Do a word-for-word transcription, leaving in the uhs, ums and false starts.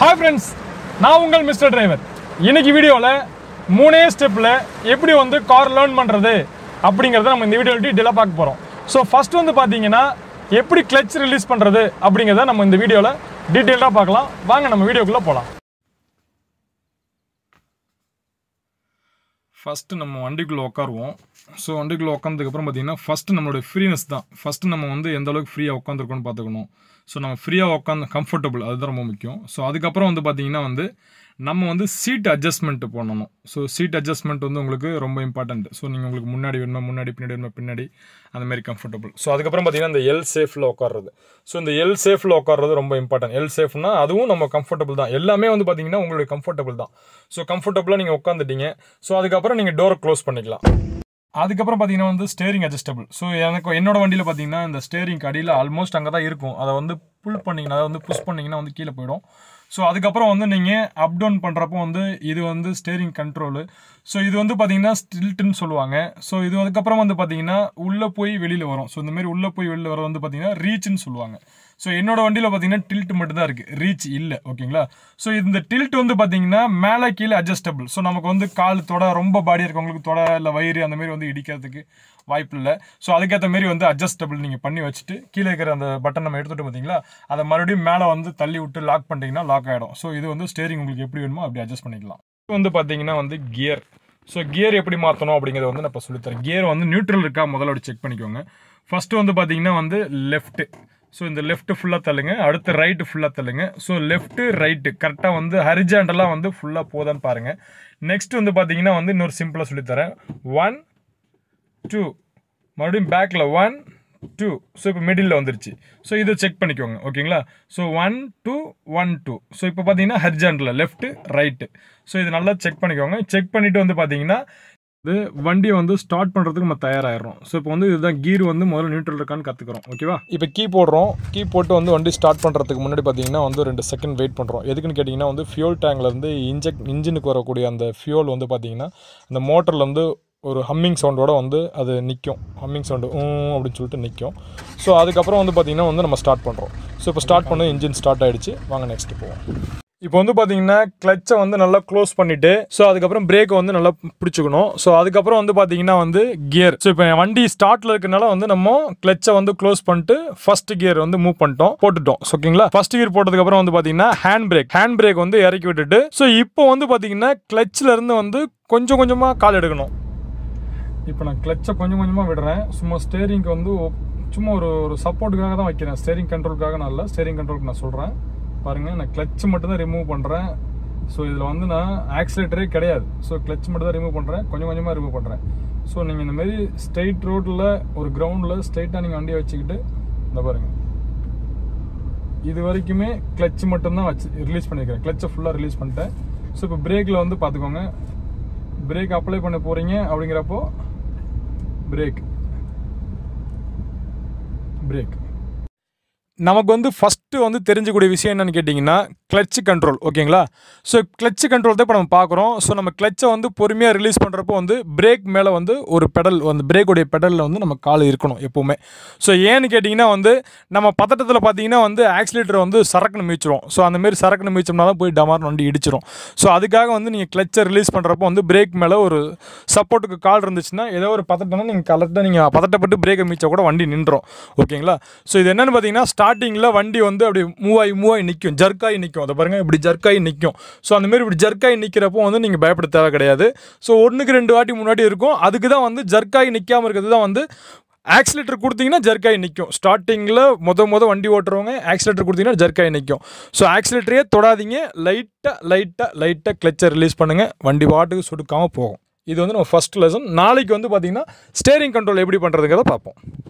Hi friends, நான் உங்கள் mister driver. இன்னைக்கு வீடியோல மூணே ஸ்டெப்ல எப்படி வந்து கார் லேர்ன் பண்றது அப்படிங்கறத நம்ம இந்த வீடியோல டீடைலா பார்க்க போறோம். சோ ஃபர்ஸ்ட் வந்து பாத்தீங்கன்னா எப்படி கிளட்ச் ரிலீஸ் பண்றது அப்படிங்கறத நம்ம இந்த வீடியோல டீடைலா பார்க்கலாம். வாங்க நம்ம வீடியோக்குள்ள போலாம். ஃபர்ஸ்ட் நம்ம வண்டிக்குள்ள உட்காருவோம். ஸோ வண்டிக்குள்ள உட்காந்ததுக்கு அப்புறம் பார்த்தீங்கன்னா ஃபர்ஸ்ட் நம்மளுடைய ஃப்ரீனஸ் தான். ஃபர்ஸ்ட் நம்ம வந்து எந்த அளவுக்கு ஃப்ரீயாக உட்காந்துருக்கோம்னு பார்த்துக்கணும். ஸோ நம்ம ஃப்ரீயாக உட்காந்து கம்ஃபர்டபுள் அதுதான் ரொம்ப முக்கியம். ஸோ அதுக்கப்புறம் வந்து பார்த்தீங்கன்னா வந்து நம்ம வந்து சீட் அட்ஜஸ்ட்மெண்ட் பண்ணணும். ஸோ சீட் அட்ஜஸ்ட்மெண்ட் வந்து உங்களுக்கு ரொம்ப இம்பார்ட்டன்ட். ஸோ நீங்கள் உங்களுக்கு முன்னாடி வேணுமா முன்னாடி பின்னாடி வேணுமா பின்னாடி அந்த மாதிரி கம்ஃபர்டபுள். ஸோ அதுக்கப்புறம் பார்த்தீங்கன்னா இந்த எல் சேஃபில் உட்காருறது. ஸோ இந்த எல் சேஃபில் உட்காருறது ரொம்ப இம்பார்ட்டன்ட். எல் சேஃப்னா அதுவும் நம்ம கம்ஃபர்டபுள் தான். எல்லாமே வந்து பார்த்தீங்கன்னா உங்களுடைய கம்ஃபர்டபுள் தான். ஸோ கம்ஃபர்டபுளாக நீங்கள் உட்காந்துட்டீங்க. ஸோ அதுக்கப்புறம் நீங்கள் டோரை க்ளோஸ் பண்ணிக்கலாம். அதுக்கப்புறம் பார்த்தீங்கன்னா வந்து ஸ்டேரிங் அட்ஜஸ்டபிள். ஸோ எனக்கு என்னோட வண்டியில் பார்த்தீங்கன்னா இந்த ஸ்டேரிங் அடியில் ஆல்மோஸ்ட் அங்கே தான் இருக்கும். அதை வந்து புல் பண்ணிங்கன்னா அதை வந்து புஷ் பண்ணிங்கன்னா வந்து கீழே போயிடும். ஸோ அதுக்கப்புறம் வந்து நீங்கள் அப் டவுன் பண்ணுறப்போ வந்து இது வந்து ஸ்டேரிங் கண்ட்ரோலு. ஸோ இது வந்து பார்த்தீங்கன்னா ஸ்டில்ட்டுன்னு சொல்லுவாங்க. ஸோ இது அதுக்கப்புறம் வந்து பார்த்தீங்கன்னா உள்ளே போய் வெளியில் வரும். ஸோ இந்தமாரி உள்ளே போய் வெளியில் வர வந்து பார்த்தீங்கன்னா ரீச்னு சொல்லுவாங்க. ஸோ என்னோட வண்டியில் பார்த்தீங்கன்னா டில்ட் மட்டும் தான் இருக்குது, ரீச் இல்லை. ஓகேங்களா? ஸோ இந்த டில்ட் வந்து பார்த்தீங்கன்னா மேலே கீழே அட்ஜஸ்டபிள். ஸோ நமக்கு வந்து கால் தொட ரொம்ப பாடியாக இருக்கவங்களுக்கு தொட இல்லை வயிறு அந்த மாதிரி வந்து இடிக்கிறதுக்கு வாய்ப்பு இல்லை. ஸோ அதுக்கேற்ற மாரி வந்து அட்ஜஸ்டபிள் நீங்கள் பண்ணி வச்சுட்டு கீழே இருக்கிற அந்த பட்டன் நம்ம எடுத்துகிட்டு பார்த்தீங்களா அதை மறுபடியும் மேலே வந்து தள்ளி விட்டு லாக் பண்ணிட்டீங்கன்னா லாக் ஆகிடும். ஸோ இது வந்து ஸ்டேரிங் உங்களுக்கு எப்படி வேணுமோ அப்படி அட்ஜஸ்ட் பண்ணிக்கலாம். இது வந்து பார்த்தீங்கன்னா வந்து கியர். ஸோ கியர் எப்படி மாற்றணும் அப்படிங்கிறத வந்து நான் இப்போ சொல்லித்தரேன். கியர் வந்து நியூட்ரல் இருக்கா முதல்ல அப்படி செக் பண்ணிக்கோங்க. ஃபஸ்ட்டு வந்து பார்த்தீங்கன்னா வந்து லெஃப்ட்டு. ஸோ இந்த லெஃப்ட்டு ஃபுல்லாக தள்ளுங்க. அடுத்து ரைட்டு ஃபுல்லாக தள்ளுங்க. ஸோ லெஃப்ட்டு ரைட்டு கரெக்டாக வந்து ஹரிஜாண்டலாக வந்து ஃபுல்லாக போதான்னு பாருங்கள். நெக்ஸ்ட் வந்து பார்த்தீங்கன்னா வந்து இன்னொரு சிம்பிளாக சொல்லித்தரேன். ஒன் டூ மறுபடியும் பேக்கில் ஒன் டூ. ஸோ இப்போ மிடில் வந்துருச்சு. ஸோ இதை செக் பண்ணிக்கோங்க. ஓகேங்களா? So one two one two. So இப்போ பார்த்தீங்கன்னா ஹரிஜாண்டலில் லெஃப்ட்டு ரைட்டு. ஸோ இது நல்லா செக் பண்ணிக்கோங்க. செக் பண்ணிவிட்டு வந்து பார்த்தீங்கன்னா இது வண்டியை வந்து ஸ்டார்ட் பண்ணுறதுக்கு நம்ம தயாராகிடும். ஸோ இப்போ வந்து இதுதான் கீர் வந்து முதல்ல நியூட்ரல் இருக்கான்னு கற்றுக்குறோம். ஓகேவா? இப்போ கீ போடுறோம். கீ போட்டு வந்து வண்டி ஸ்டார்ட் பண்ணுறதுக்கு முன்னாடி பார்த்தீங்கன்னா வந்து ரெண்டு செகண்ட் வெயிட் பண்ணுறோம். எதுக்குன்னு கேட்டிங்கன்னா வந்து ஃபியூல் டேங்க்லேருந்து இன்ஜெக்ட் இன்ஜினுக்கு வரக்கூடிய அந்த ஃபியூல் வந்து பார்த்தீங்கன்னா அந்த மோட்டரில் வந்து ஒரு ஹம்மிங் சவுண்டோட வந்து அது நிற்கும். ஹம்மிங் சவுண்டு அப்படின்னு சொல்லிட்டு நிற்கும். ஸோ அதுக்கப்புறம் வந்து பார்த்திங்கன்னா வந்து நம்ம ஸ்டார்ட் பண்ணுறோம். ஸோ இப்போ ஸ்டார்ட் பண்ண இன்ஜின் ஸ்டார்ட் ஆகிடுச்சு. வாங்க நெக்ஸ்ட்டு போவோம். இப்போ வந்து பார்த்தீங்கன்னா கிளச்சை வந்து நல்லா க்ளோஸ் பண்ணிவிட்டு ஸோ அதுக்கப்புறம் பிரேக்கை வந்து நல்லா பிடிச்சிக்கணும். ஸோ அதுக்கப்புறம் வந்து பார்த்தீங்கன்னா வந்து கியர். ஸோ இப்போ வண்டி ஸ்டார்ட்டில் இருக்கனால வந்து நம்ம கிளச்சை வந்து க்ளோஸ் பண்ணிட்டு ஃபர்ஸ்ட் கியர் வந்து மூவ் பண்ணிட்டோம் போட்டுட்டோம். ஓகேங்களா? ஃபர்ஸ்ட் கியர் போட்டதுக்கப்புறம் வந்து பார்த்தீங்கன்னா ஹேண்ட் பிரேக் ஹேண்ட் பிரேக் வந்து இறக்கி விட்டுட்டு ஸோ இப்போ வந்து பார்த்தீங்கன்னா கிளச்சில் இருந்து வந்து கொஞ்சம் கொஞ்சமாக கால் எடுக்கணும். இப்போ நான் கிளச்சை கொஞ்சம் கொஞ்சமாக விடுறேன். சும்மா ஸ்டேரிங்க்கு வந்து சும்மா ஒரு ஒரு சப்போர்ட்டுக்காக தான் வைக்கிறேன். ஸ்டேரிங் கண்ட்ரோலுக்காக நான் இல்லை, ஸ்டேரிங் கண்ட்ரோலுக்கு நான் சொல்கிறேன். பாருங்கள், நான் கிளச்சு மட்டும் தான் ரிமூவ் பண்ணுறேன். ஸோ இதில் வந்து நான் ஆக்சிலேட்டரே கிடையாது. ஸோ கிளச் மட்டும் தான் ரிமூவ் பண்ணுறேன், கொஞ்சம் கொஞ்சமாக ரிமூவ் பண்ணுறேன். ஸோ நீங்கள் இந்தமாரி ஸ்ட்ரெயிட் ரோட்டில் ஒரு கிரவுண்டில் ஸ்ட்ரெயிட்டாக நீங்கள் வண்டியை வச்சுக்கிட்டு இந்த பாருங்கள் இது வரைக்குமே கிளச் மட்டும்தான் வச்சு ரிலீஸ் பண்ணியிருக்கிறேன். கிளச்சை ஃபுல்லாக ரிலீஸ் பண்ணிட்டேன். ஸோ இப்போ பிரேக்கில் வந்து பார்த்துக்கோங்க. பிரேக் அப்ளை பண்ண போகிறீங்க அப்படிங்கிறப்போ பிரேக் பிரேக் நமக்கு வந்து ஃபஸ்ட்டு வந்து தெரிஞ்சக்கூடிய விஷயம் என்னென்னு கேட்டிங்கன்னா கிளச் கண்ட்ரோல். ஓகேங்களா? ஸோ கிளச் கண்ட்ரோல் தான் இப்போ நம்ம பார்க்குறோம். ஸோ நம்ம கிளச்சை வந்து பொறுமையாக ரிலீஸ் பண்ணுறப்போ வந்து பிரேக் மேலே வந்து ஒரு பெடல் அந்த பிரேக்குடைய பெடலில் வந்து நம்ம கால் இருக்கணும் எப்போவுமே. ஸோ ஏன்னு கேட்டிங்கன்னா வந்து நம்ம பதட்டத்தில் பார்த்தீங்கன்னா வந்து ஆக்சிலேட்டர் வந்து சரக்குன்னு மீச்சிரும். ஸோ அந்தமாரி சரக்குன்னு மீச்சோம்னா தான் போய் டமார்னு வண்டி இடிச்சிரும். ஸோ அதுக்காக வந்து நீங்கள் கிளச்சை ரிலீஸ் பண்ணுறப்போ வந்து பிரேக் மேலே ஒரு சப்போர்ட்டுக்கு கால் இருந்துச்சுன்னா ஏதோ ஒரு பதட்டம்னா நீங்கள் கரெக்டாக நீங்கள் பதட்டப்பட்டு பிரேக்கை மீச்சா கூட வண்டி நின்றோம். ஓகேங்களா? ஸோ இது என்னென்னு பார்த்தீங்கன்னா ஸ்டார்டிங்கில் வண்டி வந்து அப்படி மூவ் ஆகி மூவ் ஆகி நிற்கும், ஜர்க்காகி நிற்கும். அதை பாருங்கள், இப்படி ஜர்க்காகி நிற்கும். ஸோ அந்தமாரி இப்படி ஜர்க்காகி நிற்கிறப்போ வந்து நீங்கள் பயப்பட தேவை கிடையாது. ஸோ ஒன்றுக்கு ரெண்டு வாட்டி முன்னாடி இருக்கும். அதுக்கு தான் வந்து ஜர்க்காகி நிற்காமல் இருக்கிறது தான் வந்து ஆக்சிலேட்டர் கொடுத்தீங்கன்னா ஜர்க்காகி நிற்கும். ஸ்டார்டிங்கில் மொத மொதல் வண்டி ஓட்டுறவங்க ஆக்சிலேட்டர் கொடுத்தீங்கன்னா ஜர்க்காகி நிற்கும். ஸோ ஆக்சிலேட்டரே தொடாதீங்க. லைட்டாக லைட்டாக லைட்டாக கிளச்சை ரிலீஸ் பண்ணுங்கள். வண்டி பாட்டுக்கு சுடுக்காமல் போகும். இது வந்து நம்ம ஃபஸ்ட் லெசன். நாளைக்கு வந்து பார்த்தீங்கன்னா ஸ்டேரிங் கண்ட்ரோல் எப்படி பண்ணுறதுங்கிறத பார்ப்போம்.